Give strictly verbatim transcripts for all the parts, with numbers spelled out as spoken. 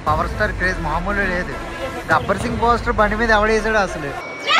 Power star craze మామూలు లేదు. Gabbar Singh poster బండి మీద ఎవడేసాడు అసలు.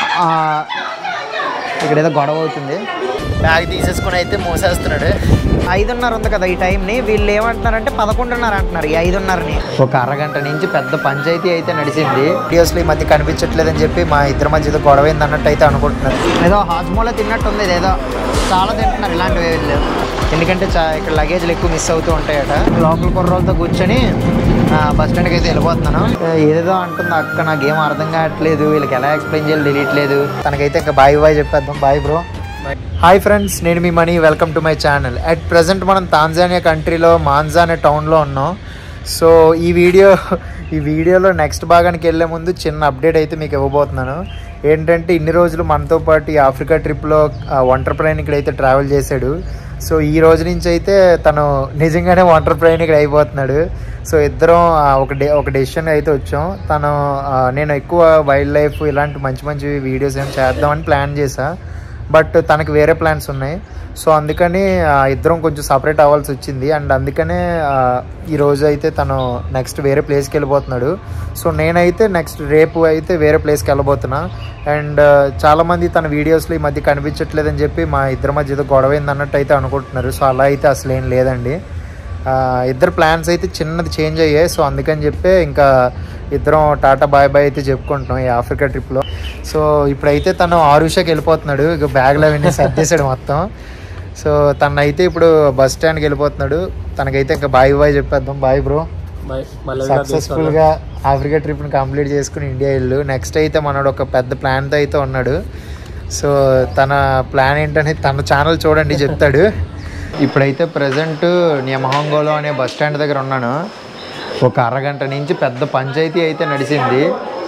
ఇక్కడ ఏదో గొడవ అవుతుంది. బ్యాగ్ తీసేసుకుని అయితే మోసేస్తున్నాడు. ఐదున్నర ఉంది కదా ఈ టైంని, వీళ్ళు ఏమంటున్నారంటే పదకొండున్నర అంటున్నారు. ఈ ఐదున్నరని ఒక అరగంట నుంచి పెద్ద పంచాయతీ అయితే నడిచింది. వీడియోస్లో ఈ మధ్య కనిపించట్లేదని చెప్పి మా ఇద్దరి మధ్య ఏదో గొడవ అయింది అన్నట్టు అయితే అనుకుంటున్నారు. ఏదో హాజ్మోలో తిన్నట్టు ఉంది. ఏదో చాలా తింటున్నారు ఇలాంటివి వీళ్ళు. ఎందుకంటే చా ఇక్కడ లగేజ్లు ఎక్కువ మిస్ అవుతూ ఉంటాయట. లోకల్ కుర్రోళ్ళతో కూర్చొని బస్ స్టాండ్కి అయితే వెళ్ళిపోతున్నాను. ఏదేదో అంటుంది అక్క, నాకేం అర్థం కావట్లేదు, వీళ్ళకి ఎలా ఎక్స్ప్లెయిన్ చేయాలి తెలియట్లేదు. తనకైతే ఇంకా బాయ్ బాయ్ చెప్పేద్దాం. Bye bro. హాయ్ ఫ్రెండ్స్, నేను మీ Mani. Welcome to my channel. At present మనం తాంజానియా కంట్రీలో మాంజా అనే టౌన్లో ఉన్నాం. సో ఈ వీడియో ఈ వీడియోలో నెక్స్ట్ భాగానికి వెళ్ళే ముందు చిన్న అప్డేట్ అయితే మీకు ఇవ్వబోతున్నాను. ఏంటంటే ఇన్ని రోజులు మనతో పాటు ఈ ఆఫ్రికా ట్రిప్లో ఒంటరి ప్రయాణికుడు అయితే ట్రావెల్ చేశాడు. సో ఈ రోజు నుంచి అయితే తను నిజంగానే ఒంటరి ప్రయాణికుడు అయిపోతున్నాడు. సో ఇద్దరం ఒక డే ఒక డెసిషన్ అయితే వచ్చాం. తను నేను ఎక్కువ వైల్డ్ లైఫ్ ఇలాంటి మంచి మంచి వీడియోస్ ఏం చేద్దామని ప్లాన్ చేశా. బట్ తనకి వేరే ప్లాన్స్ ఉన్నాయి. సో అందుకని ఇద్దరం కొంచెం సపరేట్ అవ్వాల్సి వచ్చింది. అండ్ అందుకనే ఈరోజు అయితే తను నెక్స్ట్ వేరే ప్లేస్కి వెళ్ళిపోతున్నాడు. సో నేనైతే నెక్స్ట్ రేపు అయితే వేరే ప్లేస్కి వెళ్ళబోతున్నా. అండ్ చాలామంది తన వీడియోస్లో ఈ మధ్య కనిపించట్లేదని చెప్పి మా ఇద్దరి మధ్య ఏదో గొడవైంది అన్నట్టు అయితే అనుకుంటున్నారు. సో అలా అయితే అసలు ఏం లేదండి. ఇద్దరు ప్లాన్స్ అయితే చిన్నది చేంజ్ అయ్యాయి. సో అందుకని చెప్పి ఇంకా ఇద్దరం టాటా బాయ్ బాయ్ అయితే చెప్పుకుంటున్నాం ఈ ఆఫ్రికా ట్రిప్లో. సో ఇప్పుడైతే తను ఆరుషాకి వెళ్ళిపోతున్నాడు. ఇక బ్యాగ్లో అవన్నీ సర్దేశాడు మొత్తం. సో తను అయితే ఇప్పుడు బస్ స్టాండ్కి వెళ్ళిపోతున్నాడు. తనకైతే ఇంకా బాయ్ బాయ్ చెప్పేద్దాం. Bye bro. సక్సెస్ఫుల్గా ఆఫ్రికా ట్రిప్ని కంప్లీట్ చేసుకుని ఇండియా వెళ్ళు. నెక్స్ట్ అయితే మనోడు ఒక పెద్ద ప్లాన్తో అయితే ఉన్నాడు. సో తన ప్లాన్ ఏంటనేది తన ఛానల్ చూడండి చెప్తాడు. ఇప్పుడైతే ప్రజెంట్ నియమహంగోలో అనే బస్ స్టాండ్ దగ్గర ఉన్నాను. ఒక అరగంట నుంచి పెద్ద పంచాయతీ అయితే నడిచింది.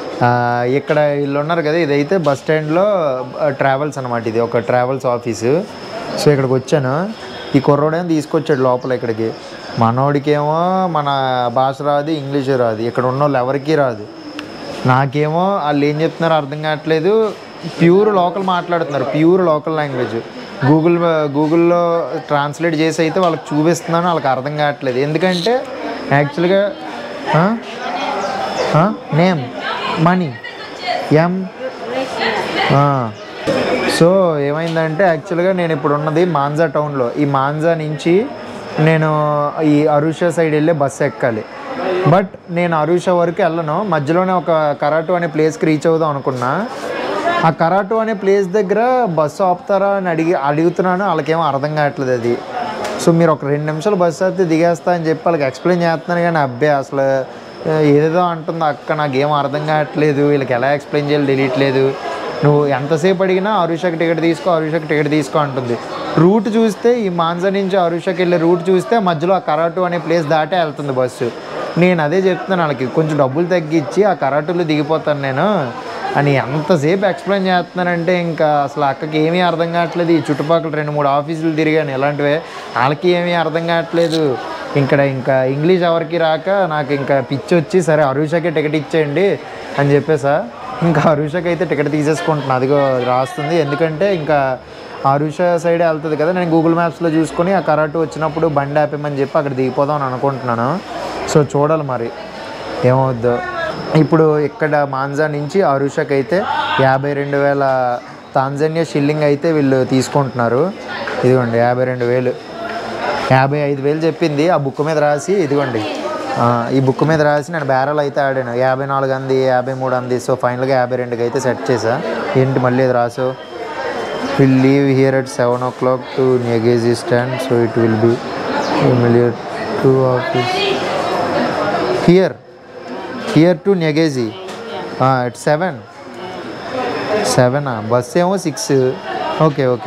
ఇక్కడ వీళ్ళు ఉన్నారు కదా, ఇదైతే బస్ స్టాండ్లో ట్రావెల్స్ అనమాట. ఇది ఒక ట్రావెల్స్ ఆఫీసు. సో ఇక్కడికి వచ్చాను. ఈ కుర్రోడేమో తీసుకొచ్చాడు లోపల ఇక్కడికి. మనోడికేమో మన భాష రాదు, ఇంగ్లీష్ రాదు. ఇక్కడ ఉన్న వాళ్ళు ఎవరికీ రాదు. నాకేమో వాళ్ళు ఏం చెప్తున్నారో అర్థం కావట్లేదు. ప్యూర్ లోకల్ మాట్లాడుతున్నారు, ప్యూర్ లోకల్ లాంగ్వేజ్. గూగుల్ గూగుల్లో ట్రాన్స్లేట్ చేసి అయితే వాళ్ళకి చూపిస్తున్నాను, వాళ్ళకి అర్థం కావట్లేదు. ఎందుకంటే యాక్చువల్గా నేమ్ మనీ ఎం. సో ఏమైందంటే యాక్చువల్గా నేను ఇప్పుడు ఉన్నది మాంజా టౌన్లో. ఈ మాంజా నుంచి నేను ఈ అరుషా సైడ్ వెళ్ళే బస్సు ఎక్కాలి. బట్ నేను అరుషా వరకు వెళ్ళను, మధ్యలోనే ఒక కరాటు అనే ప్లేస్కి రీచ్ అవుదాం అనుకున్నా. ఆ కరాటు అనే ప్లేస్ దగ్గర బస్సు ఆపుతారా అని అడిగి అడుగుతున్నాను. వాళ్ళకేమో అర్థం కావట్లేదు అది. సో మీరు ఒక రెండు నిమిషాలు బస్సు అయితే దిగేస్తా అని చెప్పి వాళ్ళకి ఎక్స్ప్లెయిన్ చేస్తున్నాను. కానీ అబ్బే అసలు ఏదేదో అంటుంది అక్క, నాకేం అర్థం కావట్లేదు, వీళ్ళకి ఎలా ఎక్స్ప్లెయిన్ చేయాలి తెలియట్లేదు. నువ్వు ఎంతసేపు అడిగినా అరుషాకి టికెట్ తీసుకో, అరుషాకి టికెట్ తీసుకో అంటుంది. రూట్ చూస్తే ఈ మాంజా నుంచి అరుషాకి వెళ్ళే రూట్ చూస్తే మధ్యలో ఆ కరాటు అనే ప్లేస్ దాటే వెళ్తుంది బస్సు. నేను అదే చెప్తున్నాను వాళ్ళకి, కొంచెం డబ్బులు తగ్గించి ఆ కరాటులో దిగిపోతాను నేను అని ఎంతసేపు ఎక్స్ప్లెయిన్ చేస్తున్నానంటే ఇంకా అసలు అక్కకి ఏమీ అర్థం కావట్లేదు. ఈ చుట్టుపక్కల రెండు మూడు ఆఫీసులు తిరిగాను ఇలాంటివే, వాళ్ళకి ఏమీ అర్థం కావట్లేదు. ఇక్కడ ఇంకా ఇంగ్లీష్ ఎవరికి రాక నాకు ఇంకా పిచ్చి వచ్చి సరే అరుషాకే టికెట్ ఇచ్చేయండి అని చెప్పేసా. ఇంకా అరుషాకి అయితే టికెట్ తీసేసుకుంటున్నాను. అదిగో రాస్తుంది. ఎందుకంటే ఇంకా అరుషా సైడే వెళ్తుంది కదా. నేను గూగుల్ మ్యాప్స్లో చూసుకొని ఆ కరాటు వచ్చినప్పుడు బండి ఆపేమని చెప్పి అక్కడ దిగిపోదాం అని అనుకుంటున్నాను. సో చూడాలి మరి ఏమవుద్దో. ఇప్పుడు ఇక్కడ మాంజా నుంచి అరుషాకి అయితే యాభై రెండు వేల తాంజానియా షిల్లింగ్ అయితే వీళ్ళు తీసుకుంటున్నారు. ఇదిగోండి యాభై రెండు వేలు యాభై ఐదు వేలు చెప్పింది ఆ బుక్ మీద రాసి. ఇదిగోండి ఈ బుక్ మీద రాసి నేను బేరాలు అయితే ఆడాను. యాభై నాలుగు అంది, యాభై మూడు అంది. సో ఫైనల్గా యాభై రెండుకి అయితే సెట్ చేసా. ఏంటి మళ్ళీ అది రాసు, will leave here at seven o'clock to Nyegezi stand. So it will be familiar to office here here to Nyegezi at seven సెవెనా బస్ ఏమో సిక్స్. Okay okay.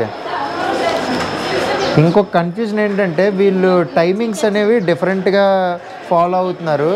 ఇంకొక కన్ఫ్యూజన్ ఏంటంటే వీళ్ళు టైమింగ్స్ అనేవి డిఫరెంట్గా ఫాలో అవుతున్నారు.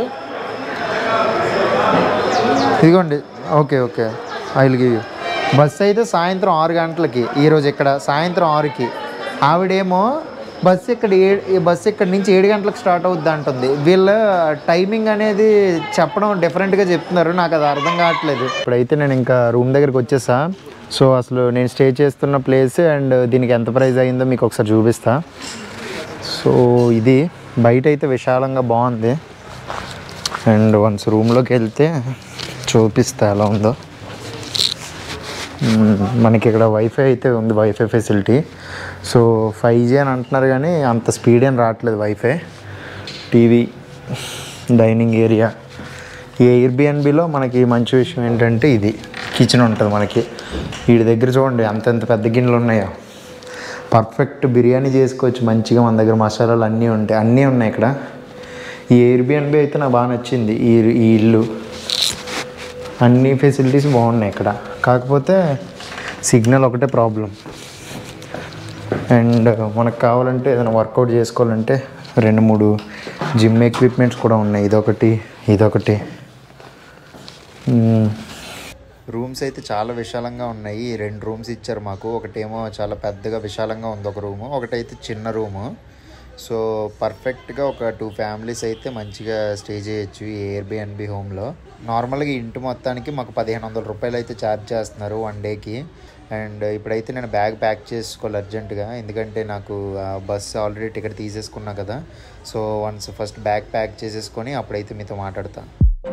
ఇదిగోండి okay okay I will give you. Bus అయితే సాయంత్రం ఆరు గంటలకి, ఈరోజు ఇక్కడ సాయంత్రం ఆరుకి. ఆవిడేమో బస్సు ఇక్కడ ఏ బస్సు ఇక్కడ నుంచి ఏడు గంటలకు స్టార్ట్ అవుద్ది అంటుంది. వీళ్ళ టైమింగ్ అనేది చెప్పడం డిఫరెంట్గా చెప్తున్నారు, నాకు అది అర్థం కావట్లేదు. ఇప్పుడైతే నేను ఇంకా రూమ్ దగ్గరికి వచ్చేసా. సో అసలు నేను స్టే చేస్తున్న ప్లేస్ అండ్ దీనికి ఎంత ప్రైస్ అయిందో మీకు ఒకసారి చూపిస్తా. సో ఇది బయట అయితే విశాలంగా బాగుంది. అండ్ వన్స్ రూమ్లోకి వెళ్తే చూపిస్తా ఎలా ఉందో. మనకి ఇక్కడ వైఫై అయితే ఉంది, wifi facility. So five G అని అంటున్నారు కానీ అంత స్పీడ్ ఏం రావట్లేదు వైఫై. TV, dining area. ఈ ఎయిర్బిఎన్బిలో మనకి మంచి విషయం ఏంటంటే ఇది కిచెన్ ఉంటుంది మనకి. వీడి దగ్గర చూడండి అంతంత పెద్ద గిన్నెలు ఉన్నాయో. పర్ఫెక్ట్ బిర్యానీ చేసుకోవచ్చు మంచిగా. మన దగ్గర మసాలాలు అన్నీ ఉంటాయి, అన్నీ ఉన్నాయి ఇక్కడ. ఈ ఎయిర్బిఎన్బి అయితే నాకు బాగా నచ్చింది. ఈ ఈ ఇల్లు అన్ని ఫెసిలిటీస్ బాగున్నాయి ఇక్కడ. కాకపోతే సిగ్నల్ ఒకటే ప్రాబ్లం. అండ్ మనకు కావాలంటే ఏదైనా వర్కౌట్ చేసుకోవాలంటే రెండు మూడు జిమ్ ఎక్విప్మెంట్స్ కూడా ఉన్నాయి. ఇదొకటి ఇదొకటి. రూమ్స్ అయితే చాలా విశాలంగా ఉన్నాయి. రెండు రూమ్స్ ఇచ్చారు మాకు. ఒకటేమో చాలా పెద్దగా విశాలంగా ఉంది ఒక రూము, ఒకటైతే చిన్న రూము. సో పర్ఫెక్ట్గా ఒక టూ ఫ్యామిలీస్ అయితే మంచిగా స్టే చేయొచ్చు ఈ ఎయిర్బిఎన్బి హోమ్లో. నార్మల్గా ఇంటి మొత్తానికి మాకు పదిహేను వందల రూపాయలు అయితే ఛార్జ్ చేస్తున్నారు వన్ డేకి. అండ్ ఇప్పుడైతే నేను బ్యాగ్ ప్యాక్ చేసుకోవాలి అర్జెంటుగా, ఎందుకంటే నాకు బస్సు ఆల్రెడీ టికెట్ తీసేసుకున్నా కదా. So once first bag pack చేసేసుకొని అప్పుడైతే మీతో మాట్లాడతాను.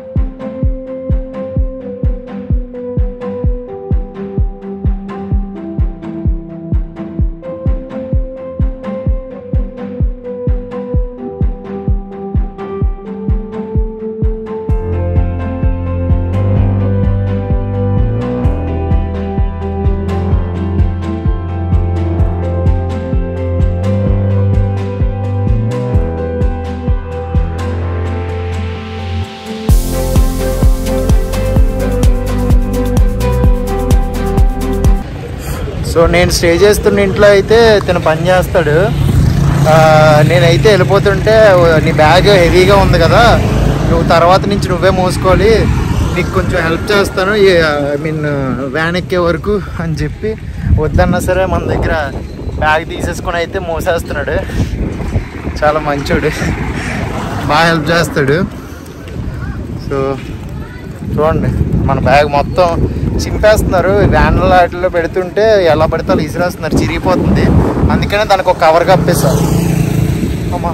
సో నేను స్టే చేస్తున్న ఇంట్లో అయితే తను పని చేస్తాడు. నేనైతే వెళ్ళిపోతుంటే నీ బ్యాగ్ హెవీగా ఉంది కదా, నువ్వు తర్వాత నుంచి నువ్వే మోసుకోవాలి, నీకు కొంచెం హెల్ప్ చేస్తాను ఐ మీన్ వ్యాన్ ఎక్కే వరకు అని చెప్పి వద్దన్నా సరే మన దగ్గర బ్యాగ్ తీసేసుకొని అయితే మోసేస్తున్నాడు. చాలా మంచోడు, బాగా హెల్ప్ చేస్తాడు. సో చూడండి మన బ్యాగ్ మొత్తం చింపేస్తున్నారు. వ్యాన్ల వాటిలో పెడుతుంటే ఎలా పడితే అలా ఇసిరేస్తున్నారు, చిరిగిపోతుంది. అందుకనే దానికి ఒక కవర్ కప్పేస్తారు. అమ్మా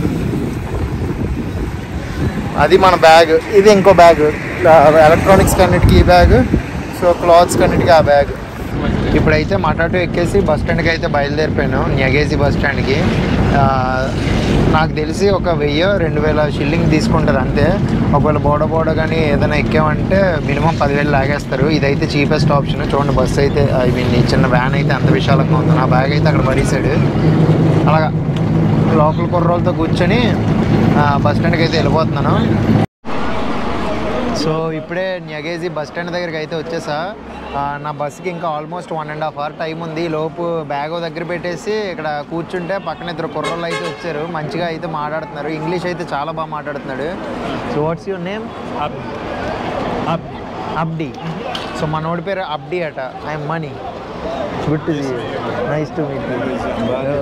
అది మన బ్యాగ్. ఇది ఇంకో బ్యాగ్, ఎలక్ట్రానిక్స్ కన్నిటికి ఈ బ్యాగ్, సో క్లాత్స్ కన్నిటికి ఆ బ్యాగ్. ఇప్పుడైతే మటాటో ఎక్కేసి బస్ స్టాండ్కి అయితే బయలుదేరిపోయాను, న్యగేసి బస్ స్టాండ్కి. నాకు తెలిసి ఒక వెయ్యి రెండు వేల షిల్లింగ్ తీసుకుంటారు అంతే. ఒకవేళ బోడ బోడ కానీ ఏదైనా ఎక్కామంటే మినిమం పదివేలు లాగేస్తారు. ఇదైతే చీపెస్ట్ ఆప్షన్. చూడండి బస్సు అయితే ఐ మీన్ ఈ చిన్న వ్యాన్ అయితే అంత విశాలంగా ఉంది. నా బ్యాగ్ అయితే అక్కడ పడేసాడు. అలాగా లోకల్ కుర్రోళ్ళతో కూర్చొని బస్ స్టాండ్కి అయితే వెళ్ళిపోతున్నాను. సో ఇప్పుడే న్యగేసి బస్ స్టాండ్ దగ్గరికి అయితే వచ్చేసా. నా బస్కి ఇంకా almost one and half hour time ఉంది. లోపు బ్యాగ్ దగ్గర పెట్టేసి ఇక్కడ కూర్చుంటే పక్కన ఇద్దరు కుర్రోళ్ళు అయితే వచ్చారు. మంచిగా అయితే మాట్లాడుతున్నారు. ఇంగ్లీష్ అయితే చాలా బాగా మాట్లాడుతున్నాడు. So what's your name? Abdi. So మనోడి పేరు అబ్డి అట. I'm Mani. Good to see you. Nice to meet you.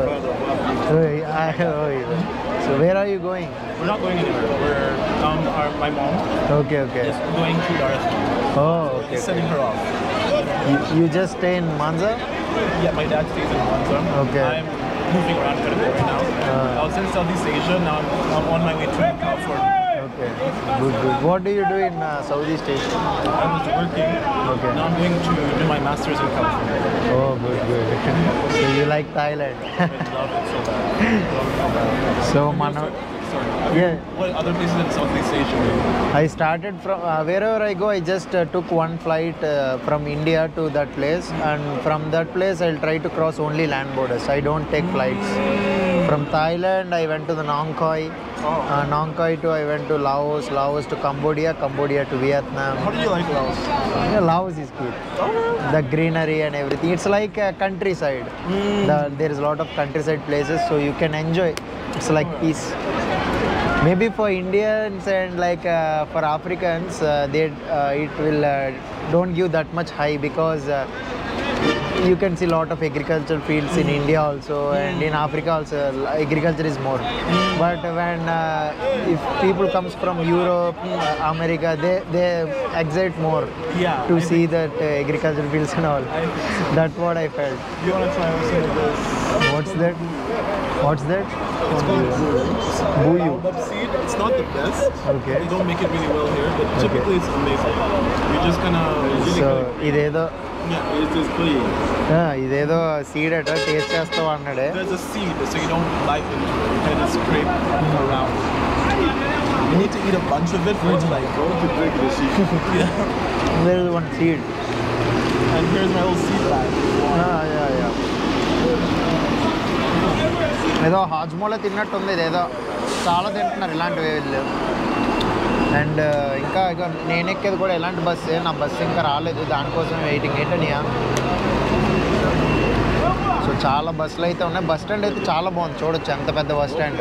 So where are you going? We're not going anywhere. We're um, our, my mom. Okay, okay. Is going to the restaurant. Oh, okay. He's sending her off. You, you just stay in Manza? Yeah, my dad stays in Manza. Okay. I'm moving around quite a bit right now. Uh, I was in Southeast Asia. Now I'm, I'm on my way to California. Okay. Good, good. What do you do in uh, Southeast Asia? I was working. Okay. Now I'm going to do my master's in California. Oh, good, good. So you like Thailand? I love it so bad. So, Mano. Sorry. Yeah. What other places in Southeast Asia? I started from uh, wherever I go. I just uh, took one flight uh, from India to that place, and from that place I'll try to cross only land borders. I don't take flights. From Thailand, I went to the Nong Khoi. Oh. Uh, Nong Khoi to I went to Laos, Laos to Cambodia, Cambodia to Vietnam. How do you like Laos? Yeah, Laos is good. The greenery and everything. It's like a countryside. Mm. The, there is a lot of countryside places, so you can enjoy. It's like Oh, yeah. peace. Maybe for Indians and like uh, for Africans, uh, they uh, it will uh, don't give that much high because uh, you can see a lot of agricultural fields in India also, and in Africa also agriculture is more. But when uh, if people comes from Europe, uh, America, they they excite more Yeah. to I see think- that uh, agricultural fields and all. I think so. That's what I felt. You want to try some of this? What's that? What's that? It's called buyu. Buyu. Baobab seed. It's not the best. Okay. They don't make it really well here, but typically it's amazing. You're just gonna really so gonna, ఇదేదో yeah, it's just buyu. ఆ, ఇదేదో seed అట taste చేస్తావు అన్నాడే. There's a seed, so you don't bite into it. You kind of scrape around. You need to eat a bunch of it for it to like go to drink the seed. Yeah. There is one seed. And here's my little seed bag. Yeah yeah ఏదో హాజ్మోలో తిన్నట్టుంది ఇదేదో చాలా తింటున్నారు ఇలాంటివి వీళ్ళు. And ఇంకా ఇక నేను ఎక్కేది కూడా ఇలాంటి బస్సే. నా బస్సు ఇంకా రాలేదు, దానికోసం వెయిటింగ్. ఏంటనియా సో చాలా బస్సులు అయితే ఉన్నాయి. బస్ స్టాండ్ అయితే చాలా బాగుంది, చూడొచ్చు ఎంత పెద్ద బస్ స్టాండ్.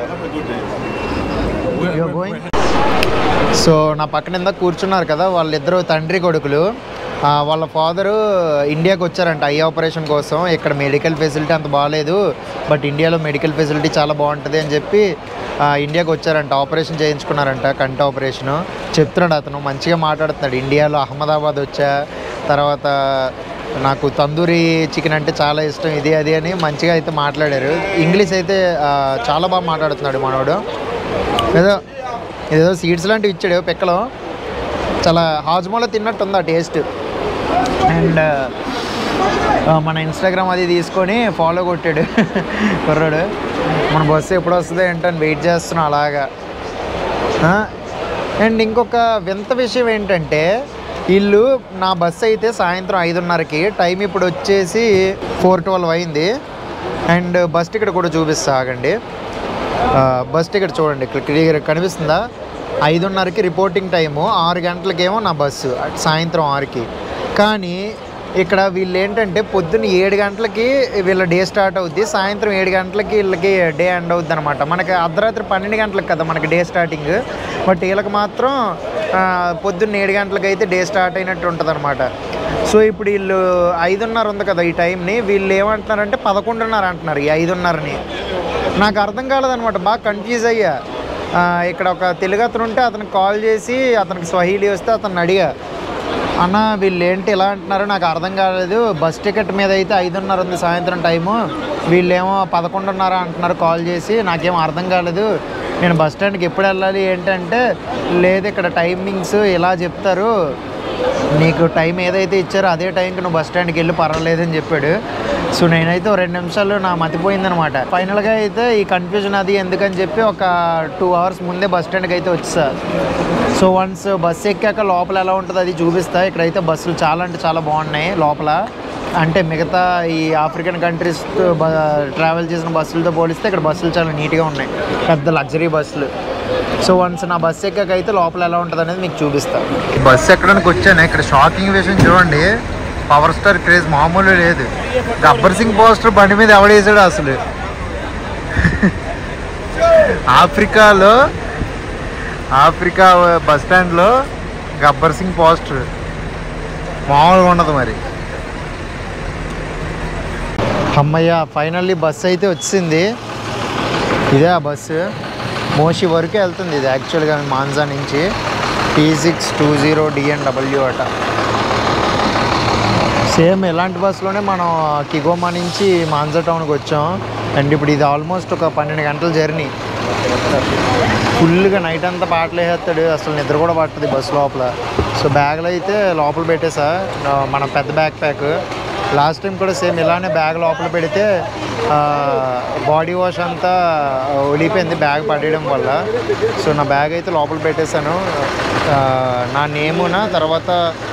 గోయింగ్ సో నా పక్కన ఇందాక కూర్చున్నారు కదా వాళ్ళిద్దరు తండ్రి కొడుకులు. వాళ్ళ ఫాదరు ఇండియాకి వచ్చారంట ఐ ఆపరేషన్ కోసం. ఇక్కడ మెడికల్ ఫెసిలిటీ అంత బాగాలేదు, బట్ ఇండియాలో మెడికల్ ఫెసిలిటీ చాలా బాగుంటుంది అని చెప్పి ఇండియాకి వచ్చారంట. ఆపరేషన్ చేయించుకున్నారంట, కంటి ఆపరేషను. చెప్తున్నాడు అతను, మంచిగా మాట్లాడుతున్నాడు. ఇండియాలో అహ్మదాబాద్ వచ్చా, తర్వాత నాకు తందూరి చికెన్ అంటే చాలా ఇష్టం, ఇది అది అని మంచిగా అయితే మాట్లాడారు. ఇంగ్లీష్ అయితే చాలా బాగా మాట్లాడుతున్నాడు మనోడు. ఏదో ఏదో సీడ్స్ లాంటివి ఇచ్చాడు పిక్కలో. చాలా హాజ్మోలో తిన్నట్టుంది ఆ టేస్ట్. అండ్ మన ఇన్స్టాగ్రామ్ అది తీసుకొని ఫాలో కొట్టాడు కుర్రాడు. మన బస్సు ఎప్పుడు వస్తుందో ఏంటని వెయిట్ చేస్తున్నాం అలాగా. అండ్ ఇంకొక వింత విషయం ఏంటంటే వీళ్ళు నా బస్సు అయితే సాయంత్రం ఐదున్నరకి, టైం ఇప్పుడు వచ్చేసి ఫోర్ ట్వెల్వ్ అయింది. అండ్ బస్ టికెట్ కూడా చూపిస్తా ఆగండి. బస్ టికెట్ చూడండి ఇక్కడ కనిపిస్తుందా? ఐదున్నరకి రిపోర్టింగ్ టైము, ఆరు గంటలకేమో నా బస్సు సాయంత్రం ఆరుకి. కానీ ఇక్కడ వీళ్ళు ఏంటంటే పొద్దున్న ఏడు గంటలకి వీళ్ళ డే స్టార్ట్ అవుద్ది, సాయంత్రం ఏడు గంటలకి వీళ్ళకి డే ఎండ్ అవుద్ది అనమాట. మనకి అర్ధరాత్రి పన్నెండు గంటలకు కదా మనకి డే స్టార్టింగ్, బట్ వీళ్ళకి మాత్రం పొద్దున్న ఏడు గంటలకి అయితే డే స్టార్ట్ అయినట్టు ఉంటుంది అనమాట. సో ఇప్పుడు వీళ్ళు ఐదున్నర ఉంది కదా ఈ టైంని, వీళ్ళు ఏమంటున్నారంటే పదకొండున్నర అంటున్నారు ఈ ఐదున్నరని. నాకు అర్థం కాలేదనమాట, బాగా కన్ఫ్యూజ్ అయ్యా. ఇక్కడ ఒక తెలుగు అతను ఉంటే అతనికి కాల్ చేసి అతనికి స్వహీలీ వస్తే అతను అడిగా, అన్న వీళ్ళు ఏంటి ఇలా అంటున్నారు నాకు అర్థం కాలేదు, బస్ టికెట్ మీద అయితే ఐదున్నర ఉంది సాయంత్రం టైము, వీళ్ళేమో పదకొండున్నర అంటున్నారు కాల్ చేసి, నాకేమో అర్థం కాలేదు, నేను బస్ స్టాండ్కి ఎప్పుడు వెళ్ళాలి ఏంటంటే, లేదు ఇక్కడ టైమింగ్స్ ఇలా చెప్తారు, నీకు టైం ఏదైతే ఇచ్చారో అదే టైంకి నువ్వు బస్ స్టాండ్కి వెళ్ళి పర్వాలేదని చెప్పాడు. సో నేనైతే రెండు నిమిషాలు నా మతిపోయిందనమాట. ఫైనల్గా అయితే ఈ కన్ఫ్యూజన్ అది ఎందుకని చెప్పి ఒక టూ అవర్స్ ముందే బస్ స్టాండ్కి అయితే వచ్చేసా. సో వన్స్ బస్సు ఎక్కాక లోపల ఎలా ఉంటుందో అది చూపిస్తా. ఇక్కడైతే బస్సులు చాలా అంటే చాలా బాగున్నాయి లోపల. అంటే మిగతా ఈ ఆఫ్రికన్ కంట్రీస్ ట్రావెల్ చేసిన బస్సులతో పోలిస్తే ఇక్కడ బస్సులు చాలా నీట్గా ఉన్నాయి, పెద్ద లగ్జరీ బస్సులు. సో వన్స్ నా బస్సు ఎక్కాక అయితే లోపల ఎలా ఉంటుంది అనేది మీకు చూపిస్తాను. బస్సు ఎక్కడానికి వచ్చాను. ఇక్కడ షాకింగ్ విషయం చూడండి, పవర్ స్టార్ క్రేజ్ మామూలు లేదు. గబ్బర్ సింగ్ పోస్టర్ బండి మీద ఎవడేసాడు అసలు. ఆఫ్రికాలో ఆఫ్రికా బస్ స్టాండ్లో గబ్బర్ సింగ్ పోస్టర్ మామూలుగా ఉండదు మరి. అమ్మయ్య ఫైనల్లీ బస్సు అయితే వచ్చింది. ఇదే ఆ బస్సు, మోషి వరకే వెళ్తుంది ఇది యాక్చువల్గా మాన్జా నుంచి. T six two zero DNW అట. సేమ్ ఇలాంటి బస్సులోనే మనం కిగోమా నుంచి మాన్జా టౌన్కి వచ్చాం. అండ్ ఇప్పుడు ఇది ఆల్మోస్ట్ ఒక పన్నెండు గంటల జర్నీ. ఫుల్గా నైట్ అంతా పాటలు వేసేస్తాడు, అసలు నిద్ర కూడా పడుతుంది బస్సు లోపల. సో బ్యాగ్లో అయితే లోపల పెట్టేసా, మన పెద్ద బ్యాక్ ప్యాక్. లాస్ట్ టైం కూడా సేమ్ ఇలానే బ్యాగ్ లోపల పెడితే బాడీ వాష్ అంతా ఒలిపోయింది బ్యాగ్ పడేయడం వల్ల. సో నా బ్యాగ్ అయితే లోపల పెట్టేశాను. నా నేమున తర్వాత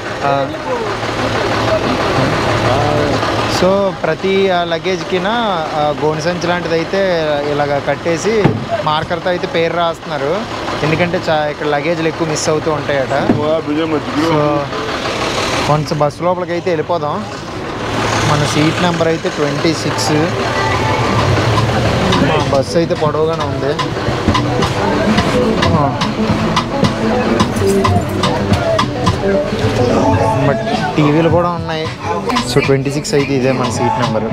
సో ప్రతి లగేజ్కినా గోనె సంచి లాంటిది అయితే ఇలాగ కట్టేసి మార్కర్తో అయితే పేరు రాస్తున్నారు, ఎందుకంటే చా ఇక్కడ లగేజ్లు ఎక్కువ మిస్ అవుతూ ఉంటాయట. సో వన్స్ బస్సు లోపలికి అయితే వెళ్ళిపోదాం. మన సీట్ నెంబర్ అయితే ట్వంటీ సిక్స్. బస్సు అయితే పొడవుగానే ఉంది. బట్ టీవీలు కూడా ఉన్నాయి. సో ట్వంటీ సిక్స్ అయితే ఇదే మన సీట్ నెంబరు.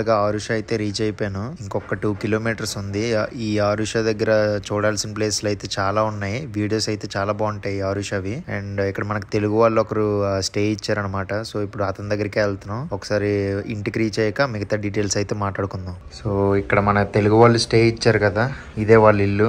ఫైనల్గా ఆరుష అయితే రీచ్ అయిపోయాను. ఇంకొక టూ కిలోమీటర్స్ ఉంది. ఈ ఆరుష దగ్గర చూడాల్సిన ప్లేస్లు అయితే చాలా ఉన్నాయి. వీడియోస్ అయితే చాలా బాగుంటాయి ఆరుషవి. అండ్ ఇక్కడ మనకు తెలుగు వాళ్ళు ఒకరు స్టే ఇచ్చారనమాట. సో ఇప్పుడు అతని దగ్గరికి వెళ్తున్నాం. ఒకసారి ఇంటికి రీచ్ అయ్యాక మిగతా డీటెయిల్స్ అయితే మాట్లాడుకుందాం. సో ఇక్కడ మన తెలుగు వాళ్ళు స్టే ఇచ్చారు కదా, ఇదే వాళ్ళ ఇల్లు.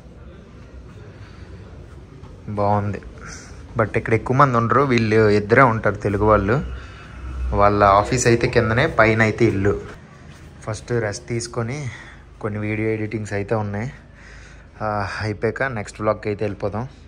బాగుంది. బట్ ఇక్కడ ఎక్కువ మంది ఉండరు, వీళ్ళు ఇద్దరే ఉంటారు తెలుగు వాళ్ళు. వాళ్ళ ఆఫీస్ అయితే కిందనే, పైన అయితే ఇల్లు. ఫస్ట్ రెస్ట్ తీసుకొని కొన్ని వీడియో ఎడిటింగ్స్ అయితే ఉన్నాయి. అయిపోయాక నెక్స్ట్ వ్లాగ్కి అయితే వెళ్ళిపోదాం.